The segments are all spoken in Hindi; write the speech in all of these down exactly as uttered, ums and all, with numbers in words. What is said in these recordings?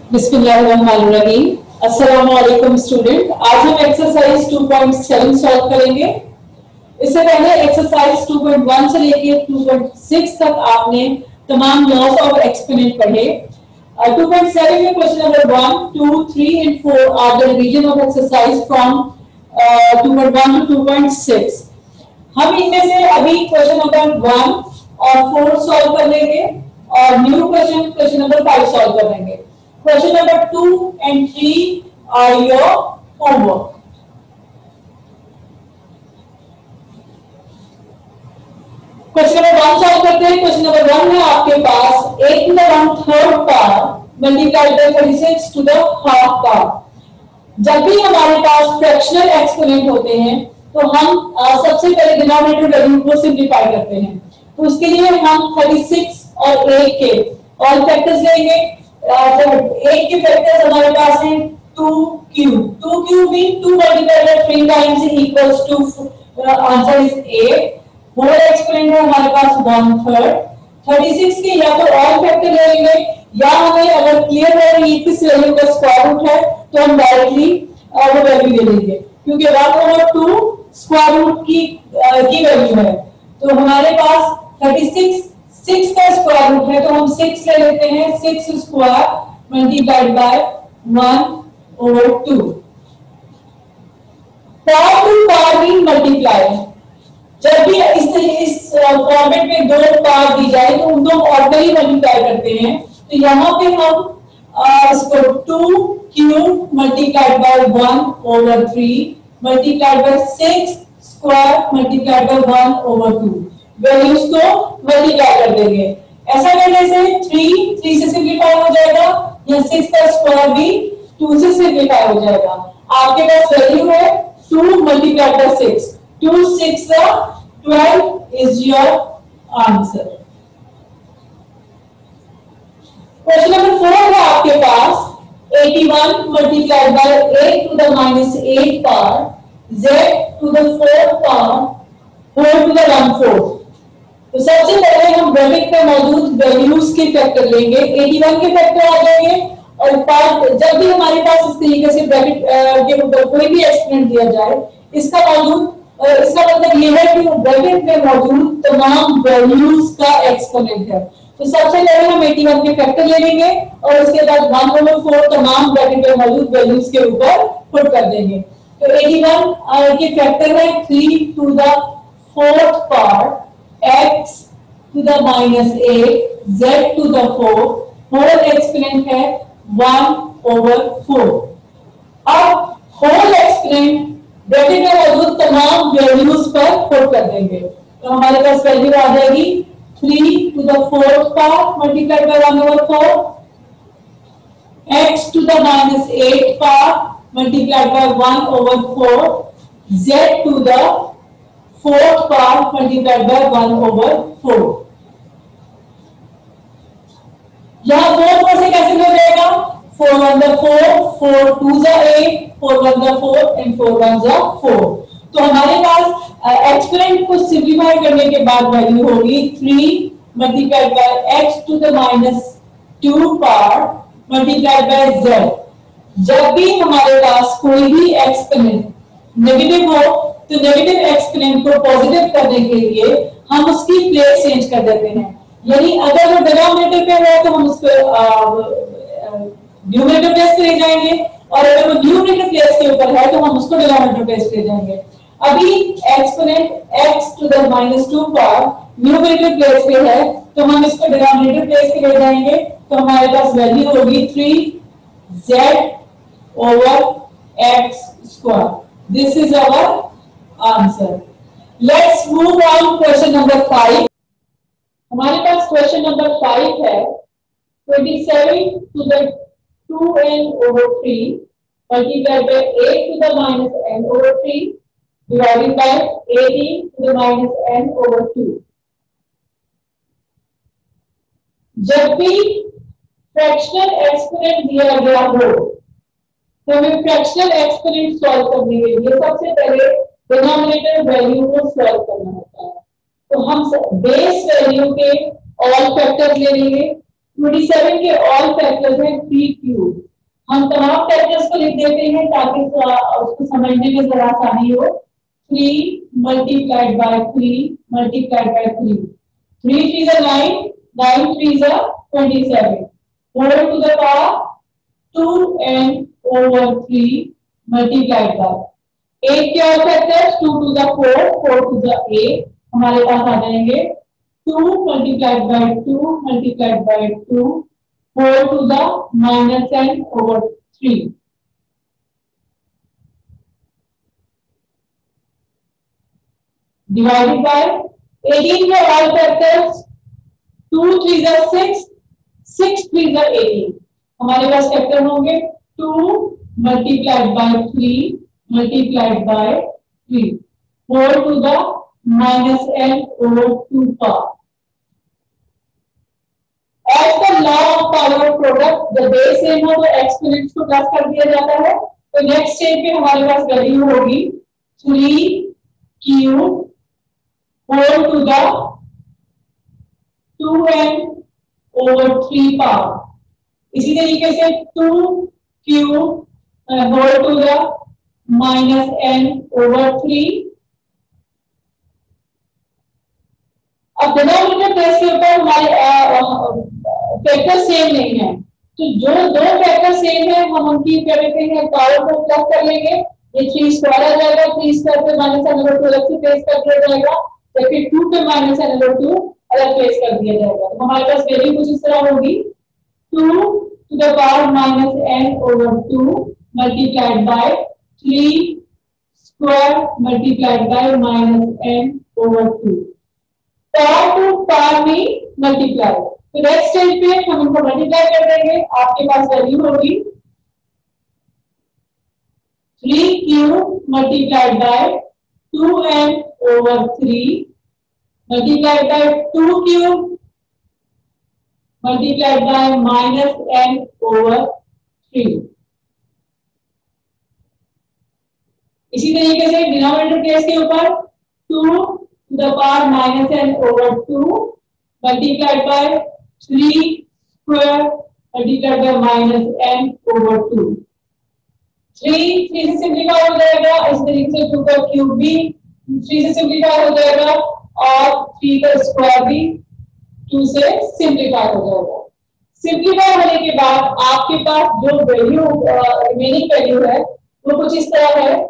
बिस्मिल्लाहिर्रहमानिर्रहीम। अस्सलाम वालेकुम स्टूडेंट। आज हम exercise two point seven solve करेंगे। इससे पहले एक्सरसाइज टू पॉइंट वन से लेके टू पॉइंट सिक्स तक आपने तमाम लॉज ऑफ एक्सपोनेंट पढ़े। टू पॉइंट सेवन में question number one, two, three and four are the revision of exercise from two point one to two point six. हम इनमें से अभी क्वेश्चन नंबर वन और फोर सॉल्व कर लेंगे और new question question number five solve कर लेंगे। Question number two and three are your homework. Question number one solve करते हैं। Question number one है आपके पास eight to the one third power multiplied by thirty-six to the half power। जब भी हमारे पास फ्रैक्शनल एक्सपोनेंट होते हैं तो हम आ, सबसे पहले डिनोमिनेटर वैल्यू को सिंप्लीफाई करते हैं। तो उसके लिए हम thirty-six और eight के ऑल फैक्टर्स लेंगे। एक के फैक्टर्स हमारे पास हैं टू क्यूब। टू क्यूब भी two multiplied by three times equals to answer is eight. Whole exponent है हमारे पास वन थर्ड। thirty-six के या तो ऑल फैक्टर ले लेंगे या हमें अगर क्लियर हो रही है किस वैल्यू का स्क्वायर रूट है तो हम डायरेक्टली वो वैल्यू ले लेंगे, क्योंकि one over two square root की की वैल्यू है। तो हमारे पास thirty-six सिक्स का स्क्वायर रूट है तो हम सिक्स ले लेते हैं। Six square multiplied by one over two. Power two power mean multiply. जब भी इस इस फॉर्मेट में दो पावर दी जाए तो उनको ऑर्डिनरी मल्टीप्लाई करते हैं। तो यहाँ पे हम इसको two cube multiplied by one over three multiplied by six square multiplied by one over two values को मल्टीप्लाई कर देंगे। ऐसा करने से थ्री थ्री से सिंप्लीफाई हो जाएगा या सिक्स का स्क्वायर भी टू से सिंप्लीफाई हो जाएगा। आपके पास वैल्यू है two multiply by six. Two six twelve is your answer. Question number four है आपके पास eighty-one multiplied by eight to the minus eight power z to the fourth power four to the one fourth. तो सबसे पहले हम ब्रैकेट में मौजूद वैल्यूज के फैक्टर लेंगे। इक्यासी के फैक्टर आ जाएंगे और पार्ट जब भी हमारे पास इस तरीके से ब्रैकेट के ऊपर कोई भी एक्सपोनेंट दिया जाए इसका मौजूद इसका मतलब ये है कि ब्रैकेट में मौजूद तमाम वैल्यूज का एक्सपोनेंट है। तो सबसे पहले हम इक्यासी के फैक्टर ले लेंगे और उसके बाद वन ओवर फोर तमाम ब्रैकेट में मौजूद वैल्यूज के ऊपर पुट कर देंगे। तो इक्यासी के फैक्टर है three to the fourth power x to the minus eight, z to the four, whole exponent है one over four। अब whole exponent ब्रैकेट में मौजूद तमाम वैल्यूज पर पुट कर देंगे। तो हमारे पास वैल्यू आ जाएगी three to the fourth power multiplied by one over four, x to the minus eight power multiplied by one over four, z to the fourth power multiplied by one over four। यहाँ four four से कैसे हो जाएगा? four one the four, four two the eight, four one the four and four one the four। तो हमारे पास एक्सपोनेंट को सिंप्लीफाई करने के बाद वैल्यू होगी three multiplied by x to the minus two power multiplied by z। जब भी हमारे पास कोई भी एक्सपोनेंट नेगेटिव हो तो नेगेटिव एक्सपोनेंट को पॉजिटिव करने के लिए हम उसकी प्लेस चेंज कर देते हैं। यानी अगर वो डिनोमिनेटर पे है तो हम उसको न्यूमरेटर प्लेस पे ले जाएंगे और अगर वो न्यूमरेटर प्लेस के ऊपर है तो हम उसको डिनोमिनेटर प्लेस पे ले जाएंगे। अभी exponent x to the minus two power numerator place पे है तो हम इसको डिनोमिनेटर प्लेस पे ले जाएंगे। तो हमारे पास वैल्यू होगी three z over x square. This is our answer. Let's move on question number five. हमारे पास क्वेश्चन नंबर फाइव है twenty-seven to the two n over three multiplied by eight to the minus n over three divided by eighteen to the minus n over two। जब भी फ्रैक्शनल एक्सपोनेंट दिया गया हो तो हमें फ्रैक्शनल एक्सपोनेंट सॉल्व करने के लिए सबसे पहले डिनोमिनेटर वैल्यू को सॉल्व करना होता है। तो हम बेस वैल्यू के ऑल फैक्टर्स ले लेंगे। ट्वेंटी सेवन के ऑल फैक्टर्स हैं थ्री क्यूब। हम तमाम फैक्टर्स को लिख देते हैं ताकि उसको समझने में जरा आसानी हो। Three multiplied by three multiplied by three, three three जा नाइन, नाइन थ्री जा twenty seven, four to the power two n over three multiplied by eight के all factors, two to the four, four to the eight, हमारे पास आ जाएंगे two multiplied by two multiplied by two, four to the minus n over three. Divided by eighteen के ऑल फैक्टर्स, टू थ्री जा सिक्स, सिक्स थ्री जा एटीन, हमारे पास फैक्टर होंगे two multiplied by three multiplied by three, four to the minus n over two power. As the law of power of product, the base same हो तो एक्सपोनेंट्स को प्लस कर दिया जाता है। तो नेक्स्ट स्टेप पे हमारे पास वैल्यू होगी three cube four to the two n over three power. इसी तरीके से two cube four to the minus n over three. अब डिनोमिनेटर प्लेस के ऊपर हमारे फैक्टर सेम नहीं है, तो जो दो फैक्टर सेम है हम उनकी क्या कहते हैं पावर को प्लस कर लेंगे। ये थ्री स्क्वायर आ जाएगा, थ्री स्क्वायर पे माइनस एन ओवर टू अलग से प्लेस कर दिया जाएगा, जबकि टू पे माइनस एन ओवर टू अलग प्लेस कर दिया जाएगा। तो हमारे पास वैल्यू कुछ इस तरह होगी two to the power minus n over two multiplied by three square multiplied by minus n over two. Power two power में मल्टीप्लाई, तो नेक्स्ट स्टेज पे हम इनको मल्टीप्लाई कर देंगे। आपके पास वैल्यू होगी three cube multiplied by two n over three multiplied by two cube multiplied by minus n over three. इसी तरीके से डिनोमिनेटर केस के ऊपर two to the power minus n over two multiplied by three square multiplied by minus n over two। three three से सिंप्लीफाई हो जाएगा, इस तरीके से टू का क्यूब भी थ्री से सिंप्लीफाई हो जाएगा और थ्री का स्क्वायर भी टू से सिंप्लीफाई हो जाएगा। सिंप्लीफाई होने के बाद आपके पास जो वैल्यू रिमेनिंग वैल्यू है वो कुछ इस तरह है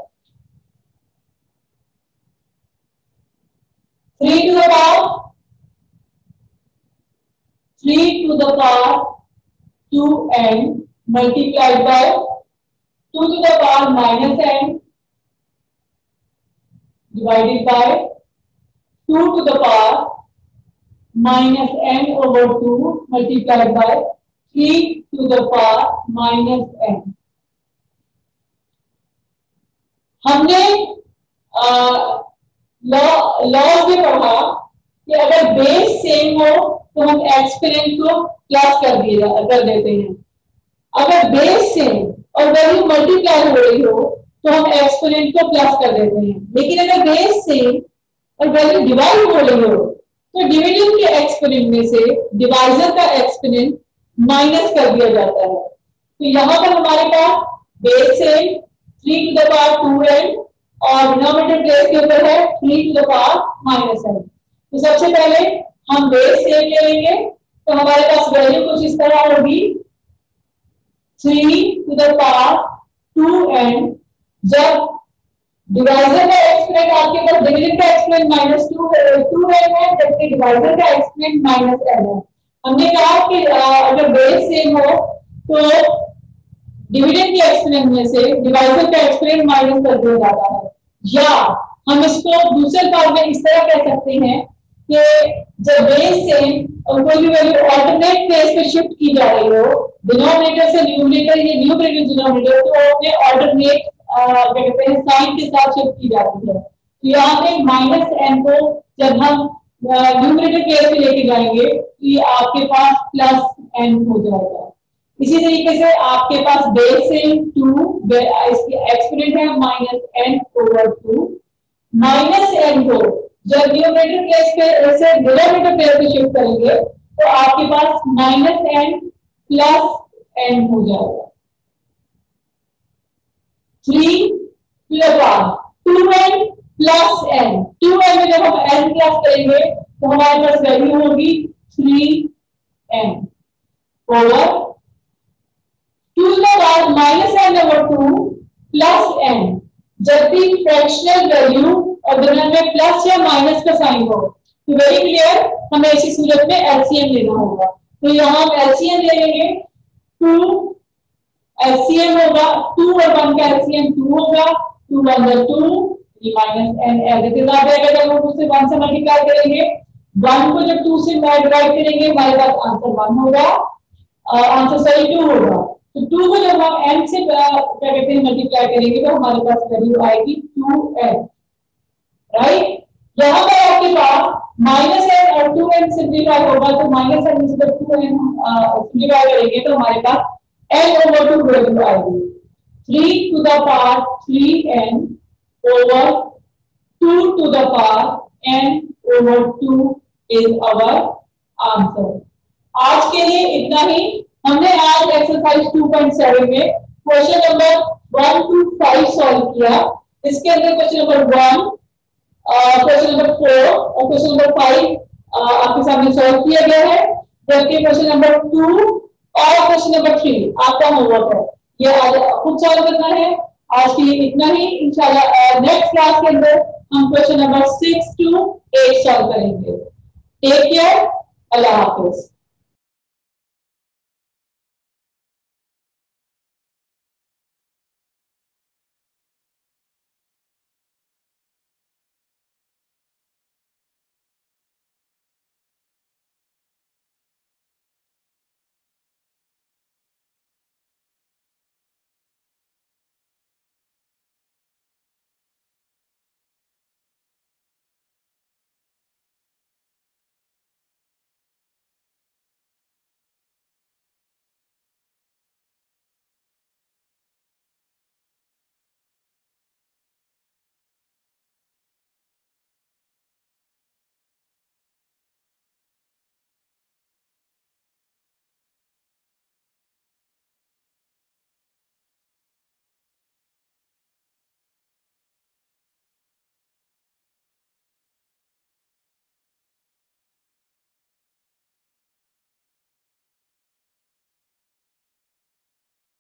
three to the power three to the power two n multiplied by two to the power minus n divided by two to the power minus n over two multiplied by three to the power minus n। हमने आ, लॉ लॉ में पढ़ा कि अगर बेस सेम हो तो हम एक्सपोनेंट को प्लस कर दिए कर देते हैं। अगर बेस सेम और वैल्यू मल्टीप्लाई हो रही हो तो हम एक्सपोनेंट को प्लस कर देते हैं। लेकिन अगर बेस सेम और वैल्यू डिवाइड हो रही हो तो डिविजन के एक्सपोनेंट में से डिवाइजर का एक्सपोनेंट माइनस कर दिया जाता है। तो यहाँ पर हमारे पास base same three to the power two n और डिनोमिनेटर प्लेस के ऊपर है three to the power minus n. तो सबसे पहले हम बेस सेम ले लेंगे, तो हमारे पास वैल्यू कुछ इस तरह होगी three to the power two n. जब डिवाइजर का एक्सपोनेंट आपके पास डिविजन का exponent minus two two n है, जबकि डिवाइजर का एक्सपोनेंट माइनस एन है। हमने कहा कि अगर बेस सेम हो तो डिविडेंड के एक्सपोनेंट में से डिवाइजर का एक्सपोनेंट माइनस कर दिया जाता है। या हम इसको दूसरे फॉर्म में इस तरह कह सकते हैं कि जब बेस सेम और कोई भी वैल्यू अल्टरनेट प्लेस पे शिफ्ट की जा रही हो, डिनोमिनेटर से न्यूमरेटर या न्यूमरेटर डिनोमिनेटर, तो अपने अल्टरनेट क्या कहते हैं साइन के साथ शिफ्ट की जाती है। तो यहाँ पे माइनस एन को जब हम न्यूमरेटर प्लेस पे लेके जाएंगे तो ये आपके पास प्लस एन हो जाएगा। इसी तरीके से आपके पास बेस सेम टू, इसकी एक्सपोनेंट है minus n over two. Minus n को जब न्यूमरेटर प्लेस पे से डिनोमिनेटर प्लेस पे शिफ्ट करेंगे तो आपके पास माइनस एन प्लस एन हो जाएगा। Three to the power two n plus n, two n में जब हम एन प्लस करेंगे तो हमारे पास वैल्यू होगी three N over to the power minus n over two plus n. जब भी फ्रैक्शनल वैल्यू और दोनों में प्लस या माइनस का साइन हो तो वेरी क्लियर हमें ऐसी सूरत में एलसीएम लेना होगा। तो यहाँ हम एलसीएम ले लेंगे, टू एलसीएम होगा, टू और वन का एलसीएम टू होगा, two one the two minus n as it is आ जाएगा। जब हम टू से वन से मल्टीप्लाई करेंगे, वन को जब टू से मल्टीप्लाई करेंगे हमारे पास आंसर वन होगा, आंसर सही टू होगा। तो टू को जब हम एन से क्या कहते हैं मल्टीप्लाई करेंगे तो हमारे पास वैल्यू आएगी टू एन, राइट। यहाँ पर आपके पास माइनस एन और टू एन सिंप्लीफाई होगा, तो माइनस एन से जब टू एन सिंप्लीफाई करेंगे तो हमारे पास एन ओवर टू वैल्यू आएगी three to the power three N over two to the power N over two is our answer. आज के लिए इतना ही। हमने आज एक्सरसाइज टू पॉइंट सेवन में question number one two five solve किया। इसके अंदर question number one, question number four और क्वेश्चन नंबर फाइव आपके सामने सॉल्व किया गया है, जबकि क्वेश्चन नंबर टू और क्वेश्चन नंबर थ्री आपका होमवर्क है, ये आज खुद सॉल्व करना है। आज के लिए इतना ही। इंशाल्लाह नेक्स्ट क्लास के अंदर हम question number six to eight solve करेंगे। टेक केयर, अल्लाह हाफिज।